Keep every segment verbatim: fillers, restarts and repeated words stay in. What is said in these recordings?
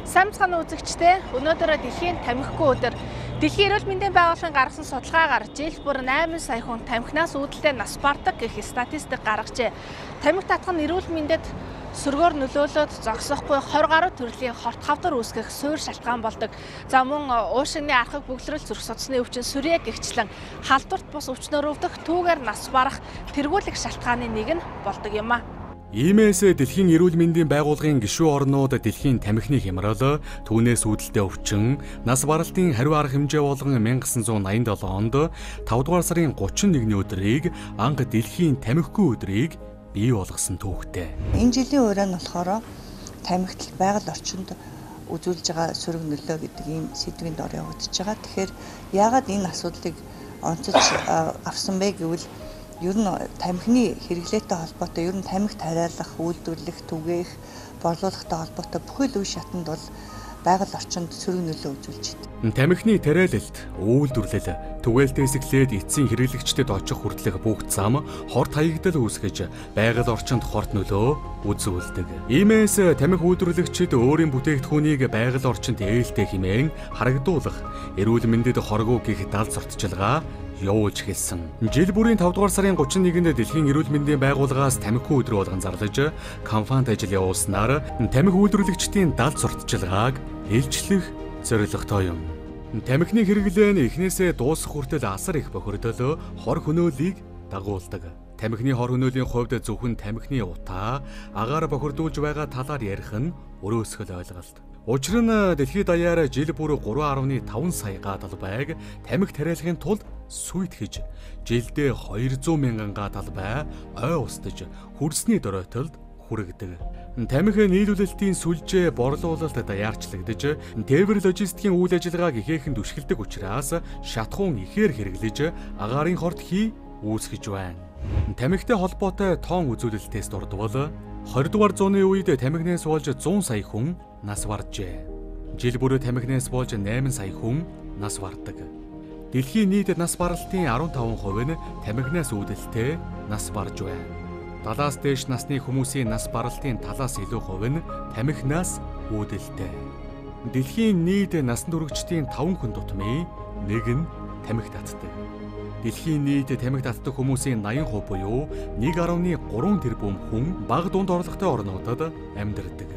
Сайн бацхан үзэгчдээ өнөөдөр дэлхийн тамхигүй өдөр. Дэлхийн эрүүл мэндийн байгууллагын гаргасан судалгаагаар жил бүр найман сая хүн тамхинаас үүдэлтэй нас бардаг гэх статистик гаргажээ. Тамхи татах нь эрүүл мэндэд сөргөөр нөлөөлөд зогсохгүй хорь гаруй төрлийн хорт хавдар үүсгэх суурь шалтгаан болдог. За мөн уушигны архаг бөглөрөл зүрх судасны өвчин сүрээ гихчлэн халдварт бус өвчнөр өвдөх түүгээр нас барах тэргүүлэх шалтгааны нэг нь болдог юм а. Иймээс дэлхийн эрүүл мэндийн байгууллагын гишүүн орнууд дэлхийн тамхины хямрал, түүнээс үүдэлтэй өвчин, нас баралтын хариу арга хэмжээ болгон 천구 наян седем онд тавдугаар сарын гучин нэгний өдрийг анх дэлхийн тамхигүй өдрийг бий болгосон түүхтэй. Энэ жилийн ураа нь болохоор тамхитал байгаль орчинд үзүүлж байгаа сөрөг нөлөө гэдэг ийм сэдвийн дор явагдаж байгаа. Тэгэхээр яагаад энэ асуудлыг онцолж авсан бэ гэвэл ер нь тамхины хэрэглээтэй холбоотой ер нь тамхи тариалах, үйлдвэрлэх, түгээх, борлуулахтай холбоотой бүхэл үе шатанд бол байгаль орчинд сөрөг нөлөө үзүүлж байна. Тамхины тариалалт, үйлдвэрлэл, түгээлтээс эхлээд эцсийн хэрэглэгчдэд очих хүртэлх бүх зам хорт хаягдал үүсгэж байгаль орчинд хорт нөлөө үзүүлдэг. Иймээс тамхи үйлдвэрлэгчид өөрийн бүтээгдэхүүнийг байгаль орчинд ээлтэй хэмээн харагдуулах, эрүүл мэндэд хоргүй гэх дал сурталчилгаа явуулж эхэлсэн. Жил бүрийн тавдугаар сарын гучин нэгэнд дэлхийн эрүүл мэндийн байгууллагаас тамхигүй өдөр болгон зарлаж кампанит ажил явуулснаар тамхи үйлдвэрлэгчдийн далд сурталчилгааг илчлэх зорилготой юм. Тамхины хэрэглээ нь эхнээсээ дуусах хүртэл асар их бохирдол хор хөнөөлийг дагуулдаг. Тамхины хор хөнөөлийн хувьд зөвхөн тамхины утаа агаар бохирдуулж байгаа талаар ярих нь өрөөсгөл ойлголт. Учир нь дэлхийд даяар жил бүр гурван дашик таван сая гадалбайг тамхи тариалахын тулд сүйтгэж жилдээ хоёр зуун мянган гадалбай ой устж хүрсний доройтолд хүрэгдэг. Тамхи нийлүүлэлтийн сүлжээ борлуулалт даяарчлагдж тээвэр логистикийн үйл ажиллагааг ихээхэн түшгэлдэг учраас шатхуун ихээр хэрэглэж агаарын хорт хий үүсгэж байна. Тамхитай холбоотой тоон үзүүлэлтээс дурдвал двадцать дугаар зууны үед тамхинаас болж зуун сая хүн нас баржээ. Жил бүр тамхинаас болж найман сая хүн нас бардаг. Дэлхийн нийт нас баралтын арван таван хувь нь тамхинаас үүдэлтэй нас барж байна. Талаас дээш насны хүмүүсийн нас баралтын талаас илүү хувь нь тамхинаас үүдэлтэй. Дэлхийн нийт насан туршидчдын таван хүн тутмын нэг нь тамхи татдаг. Дэлхийн нийт тамхи татдаг хүмүүсийн наян хувь буюу нэг дашик гурван тэрбум хүн бага дунд орлоготой орнуудад амьдардаг.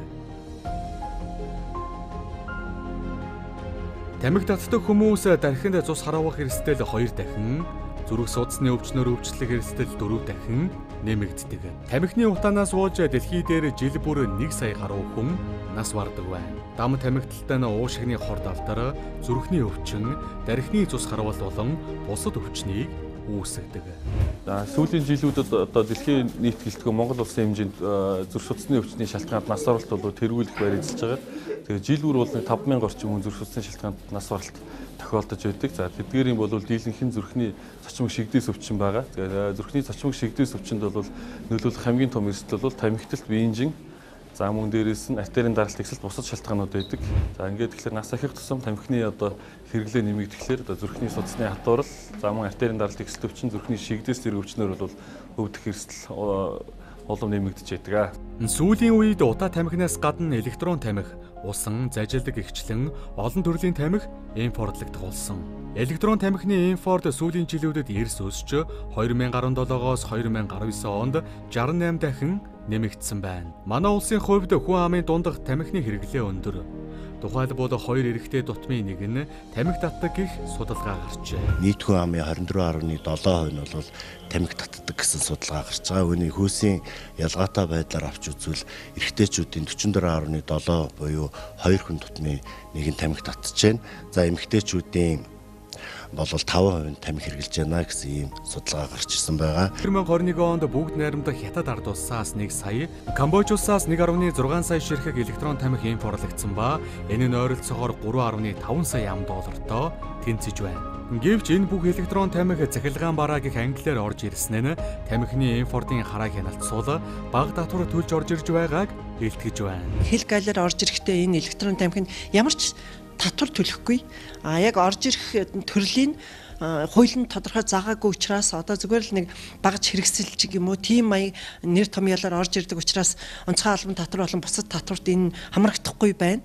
Тамхи татдаг хүмүүс дархинд цус хараавах эрсдэл хоёр дахин, зүрх судасны өвчнөр өвчлөх эрсдэл дөрөв дахин нэмэгддэг. Тамхины утаанаас ууж дэлхий дээр жил бүр нэг сая гаруй хүн нас бардаг байна. Дам тамхиталтай нь уушигны хорд алдар, зүрхний өвчин, дархины цус харавал болон бусад өвчнийг үүсгэдэг. За сүүлийн жилүүдэд одоо дэлхийн нийт гэлтгөө Монгол улсын хэмжээнд зүрх судасны өвчний шалтгаанд нас баралт бол тэргүүлэх байр эзэлж байгаа. Тэгээ жил бүр бол таван мянган орчим хүн зүрх судасны шалтгаанд нас баралт тохиолдож байдаг. За тэдгээрийн бол дийлэнх нь зүрхний цочмог шигдээс өвчин байгаа. Тэгээ зүрхний цочмог шигдээс өвчинд бол нөлөөлөх хамгийн том эрсдэл бол тамхиталт, биенжин, за мөн дээрээс нь артерийн даралт ихсэлт бусад шалтгаанууд байдаг. За ингээд тэгэхээр нас ахих тусам тамхины одоо хэрэглээ нэмэгдэхлээр одоо зүрхний судасны хатуурал, за мөн артерийн даралт ихсэлт өвчин, зүрхний шигдээс зэрэг өвчнөр бол өвдөх эрсдэл улам нэмэгдэж байдаг. Сүүлийн үед утаа тамхинаас гадна электрон тамхи, усан, зажилдаг ихчлэн олон төрлийн тамхи импортлогдох болсон. Электрон тамхины импорт сүүлийн жилүүдэд эрс өсч две тысячи десятоос две тысячи девятнадцать онд шестьдесят восемь дахин нэмэгдсэн байна. Манай улсын хувьд хүн амын дундах тамхины хэрэглээ өндөр. Тухайлбал хоёр эрэгтэй дутмын нэг нь тамхи татдаг гэх судалгаа гарчээ. Нийт хүн амын двадцать четыре дашик seven хувь нь бол тамхи татдаг гэсэн судалгаа гарч байгаа. Үүний хүйсийн ялгаатай байдлаар авч үзвэл эрэгтэйчүүдийн forty-four dashik seven буюу хоёр хүн дутмын нэг нь тамхи татж байна. За эмэгтэйчүүдийн бол five хувь тамхи хэрэглэж байна гэсэн ийм судалгаа гарч ирсэн байгаа. two thousand twenty-one онд бүгд найрамдах Хятад ард улсаас нэг сая, Камбож улсаас one дашик six сая ширхэг электрон тамхи импортлогдсон ба энэ нь ойролцоогоор three дашик five сая ам доллартай тэнцэж байна. Гэвч энэ бүх электрон тамхи цахилгаан бараа гэх англиар орж ирсэн нь тамхины импортын харааг хяналтсуул бага татвар төлж орж ирж байгааг илтгэж байна. Хэл гаалаар орж ирэхдээ энэ электрон тамхинд ямар ч татвар төлөхгүй. А яг орж ирэх төрлийн хуулийн тодорхой заагаагүй учраас одоо зүгээр л нэг багж хэрэгсэлж юм уу тийм маяг нэр томьёолоор орж ирдэг учраас онцгой албан татвар болон бусад татварт энэ хамрагдахгүй байна.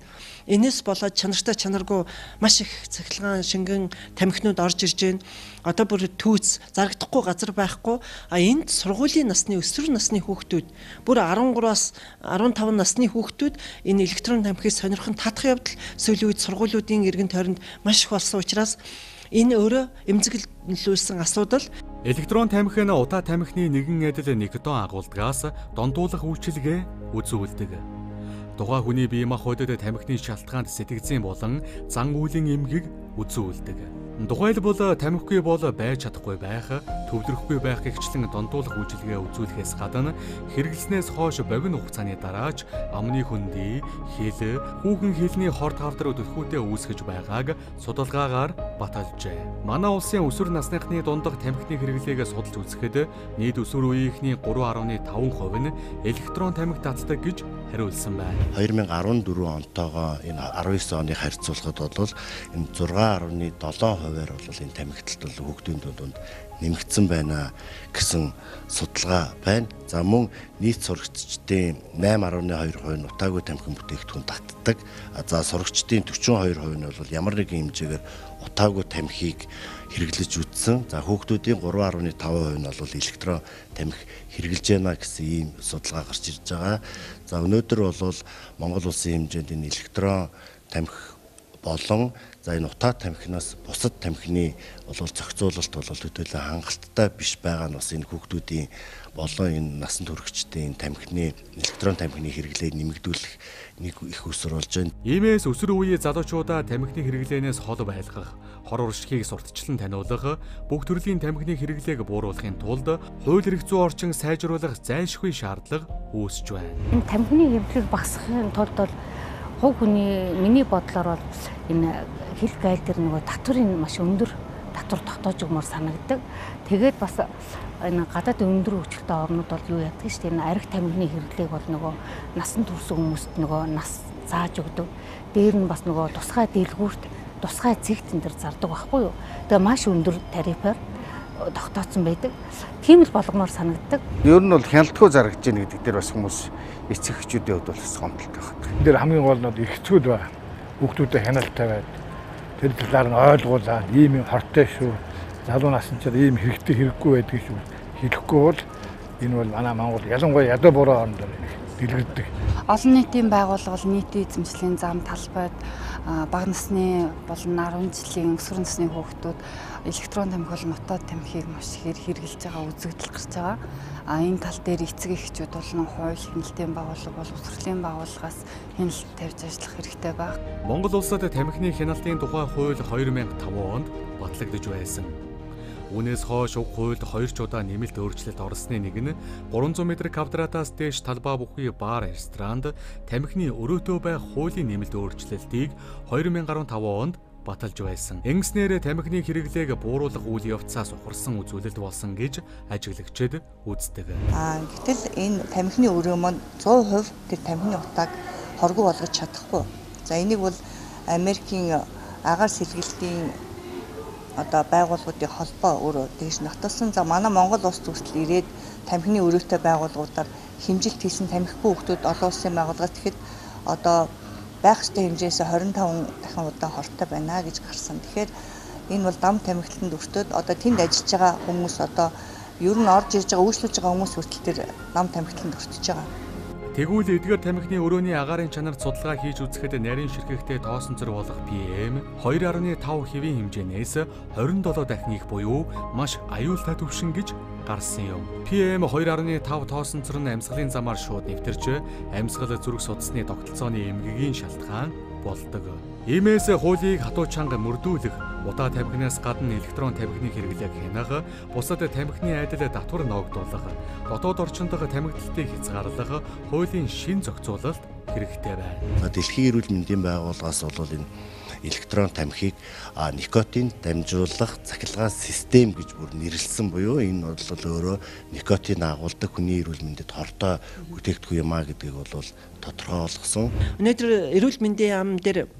Энэс болоод чанартай чанаргүй маш их цахилгаан шингэн тамхинууд орж ирж байна. Одоо бүр түүц зарагдахгүй газар байхгүй. А энд сургуулийн насны өсвөр насны хүүхдүүд бүр арван гураас арван таван насны хүүхдүүд энэ электрон тамхиг сонирхон татах явдал сүүлийн үед сургуулиудын эргэн тойронд маш их болсон учраас энэ өөрөө эмзэглүүлсэн асуудал. Электрон тамхи нь удаа тамхины нэгэн адил никотин агуулдгаас дондуулах үйлчилгээ үзүүлдэг. Тухайн хүний бие махбодод тамхины шалтгаанд сэтгцийн болон зан үйлийн эмгэг үзүүлдэг. Тухайлбал тамхигүй бол байж чадахгүй байх, төвлөрөхгүй байх гихчлэн дондуулах үйлчилгээ үзүүлэхээс гадна хэрэглэснээс хойш богино хугацааны дараач амны хөндөй, хил, хүүхэн хилний хорт хавдар өдөлгүүтээ үүсгэж байгааг судалгаагаар баталжээ. Манай улсын өсвөр насныхны дундах тамхины хэрэглээг судалж үзэхэд нийт өсвөр үеийнхний гурван гаруй таван хувь нь электрон тамхи татдаг гэж хариулсан байна. две тысячи дөрвөн онтойгоо энэ дөрвөн тысячи оны харьцуулахад бол энэ зургаан гаруй долоо хувиар бол энэ тамхиталт бол хүүхдийн дунд нэмэгдсэн байна гэсэн судалгаа байна. За мөн нийт сурагчдын найман гаруй хоёр хувь нь утаагүй тамхин бүтээгдэхүүн татдаг. За сурагчдын дөрвөн хоёр хувь нь бол ямар нэгэн хэмжээгээр утаагүй тамхиг хэрэглэж үзсэн. За хүүхдүүдийн гурван гаруй таван хувь нь бол электрон тамхи хэрэглэж байна гэсэн ийм судалгаа гарч ирж байгаа. За өнөөдөр бол Монгол улсын хэмжээнд энэ электрон тамхи болон за энэ утаа тамхинаас бусад тамхины бол зохицуулалт бол хөдөлгөөн хангалттай биш байгаа нь бас энэ хүүхдүүдийн болон энэ насанд хүрэгчдийн тамхины электрон тамхины хэрэглээг нэмэгдүүлэх нэг их өсвөр болж байна. Иймээс өсвөр үеийн залуучуудаа тамхины хэрэглээнээс хол байлгах, хор уршигыг сурталчлан таниулах, бүх төрлийн тамхины хэрэглээг бууруулахын тулд хууль эрх зүйн орчин сайжруулах зайлшгүй шаардлага үүсэж байна. Энэ тамхины хэрэглээг багасгахын тулд бол хувь хүний миний бодлоор бол энэ хил гайл дээр нөгөө татврын маш өндөр татвар тогтоож өгмөр санагддаг. Тэгээд бас энэ гадаад өндөр хөгжилтэй орнууд бол юу яадаг шүү дээ. Энэ арх тамхины хэрэглээг бол нөгөө насанд хүрсэн хүмүүст нөгөө нас зааж өгдөг. Дээр нь бас нөгөө тусгай дэлгүүрт тусгай цэгт энэ төр зардаг байхгүй юу. Тэгээ маш өндөр тарифаар тогтооцсон байдаг. Тийм л болгомоор санагддаг. Ер нь бол хяналтгүй зарагдж байна гэдэг дээр бас хүмүүс эцэг эхчүүдийн хувьд бол гомдолтой байна. Тэр хамгийн гол нь эрхцүүд байна. Хүүхдүүдэд хяналттай байд. Тэр талаар нь ойлгуулаад ийм юм хортой шүү. Залуу насанчаар ийм хэрэгтэй хэрэггүй байдгийг шүү. Хэлэхгүй бол энэ бол манай Монгол ялангуяа ядуу буруу орнд дэлгэрдэг. Олон нийтийн байгууллага нийтийн эзэмшлийн зам талбайд бага насны болон арван жилийн өсвөр насны хүүхдүүд электрон тамхи болон утаа тамхиг маш ихээр хэрэглэж байгаа үзэгдэл гарч байгаа. А энэ тал дээр эцэг эхчүүд болон хууль хяналтын байгууллага бол үсрэлийн байгууллагаас хяналт тавьж ажиллах хэрэгтэй байна. Монгол улсад тамхины хяналтын тухай хууль две тысячи пять онд батлагдж байсан. Үүнээс хойш уг хуульд хоёр ч удаа нэмэлт өөрчлөлт орсны нэг нь гуравзуун метр квадратаас дээш талбай бүхий бар, ресторанд тамхины өрөөтөө байх хуулийн нэмэлт өөрчлөлтийг две тысячи пять онд баталж байсан. Ингэснээр тамхины хэрэглээг бууруулах үйл явцаас ухарсан үзүүлэлт болсон гэж ажиглагчид үздэг. Аа гэтэл энэ тамхины өрөө маань сто процент тэр тамхины утааг хоргүй болгож чадахгүй. За энийг бол Америкийн агаар сэлгэлтийн одоо байгууллагуудын холбоо өөрөө тэгж нотолсон. За манай Монгол улс зүгтэл ирээд тамхины өрөөтэй байгууллагуудаар хэмжилт хийсэн тамхигүй хүүхдүүд олон улсын байгууллагаас тэгэхэд одоо байх ёстой хэмжээс двадцать пять дахин удаа хортой байна гэж гарсан. Тэгэхээр энэ бол дам тамхитанд өртөөд одоо тэнд ажиллаж байгаа хүмүүс одоо ер нь орж ирж байгаа үйлчлүүлж байгаа хүмүүс хүртэл тэр дам тамхитанд өртөж байгаа. Тэгвэл эдгээр тамхины өрөөний агаарын чанарт судалгаа хийж үзэхэд нарийн ширхэгтэй тоосон зөр болох пи эм two point five хэвийн хэмжээнээс twenty-seven дахин их буюу маш аюултай түвшин гэж гарсан юм. пи эм two point five тоосон зөр нь амьсгалын замаар шууд нэвтэрч амьсгал зүрх судасны тогтолцооны эмгэгийн шалтгаан болдог. Иймээс хуулийг хатуу чанга мөрдүүлэх, удаа тамхинаас гадна электрон тамхины хэрэглээг хянах, бусад тамхины айдал татвар ногдуулах, дотоод орчинд тамхиталтыг хязгаарлах хуулийн шин зохицуулалт хэрэгтэй байна. Дэлхийн эрүүл мэндийн байгууллагаас бол энэ электрон тамхиг никотин дамжуулах цахилгаан систем гэж бүр нэрлсэн буюу энэ бол өөрөө никотин агуулдаг хүний эрүүл мэндэд хортой бүтээгдэхүүн юм а гэдгийг бол тодорхой болгосон. Өнөөдөр эрүүл мэндийн яам дээр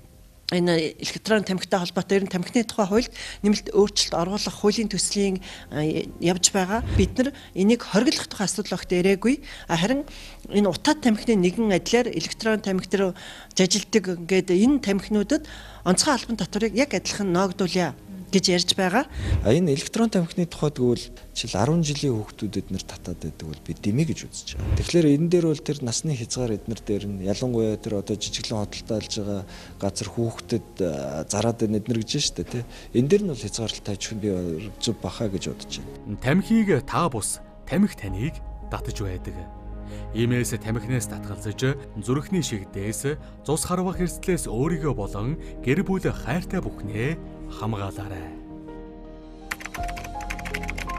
энэ электрон тамхитай холбоотой ер нь тамхины тухай хуульд нэмэлт өөрчлөлт оруулах хуулийн төслийн явж байгаа. Бид нар энийг хориглох тухай асуудал огт ирээгүй. Харин энэ утаад тамхины нэгэн адилаар электрон тамхи төр жажилдаг ингээд энэ тамхинуудад онцгой албан татварыг яг адилхан ноогдуулъя гэж ярьж байгаа. А энэ электрон тамхины тухайд гэвэл жишээл арван жилийн хүүхдүүдэд нэр татаад байдаг бол би дэмий гэж үзэж байгаа. Тэгэхээр энэ дээр бол тэр насны хязгаар эднэр дээр нь ялангуяа тэр одоо жижиглэн хотолтой алж байгаа газар хүүхдэд зараад байна эднэр гэж шүү дээ тий. Энэ дээр нь бол хязгаарлалт тавьчих нь би зөв баха гэж бодож байна. Тамхиг та бус тамхи таныг татаж байдаг. Иймээс тамхинаас татгалзаж зүрхний шигдээс цус харвах эрсдлээс өөрийгөө болон гэр бүл хайртай бүхнээ хамгаалаарай.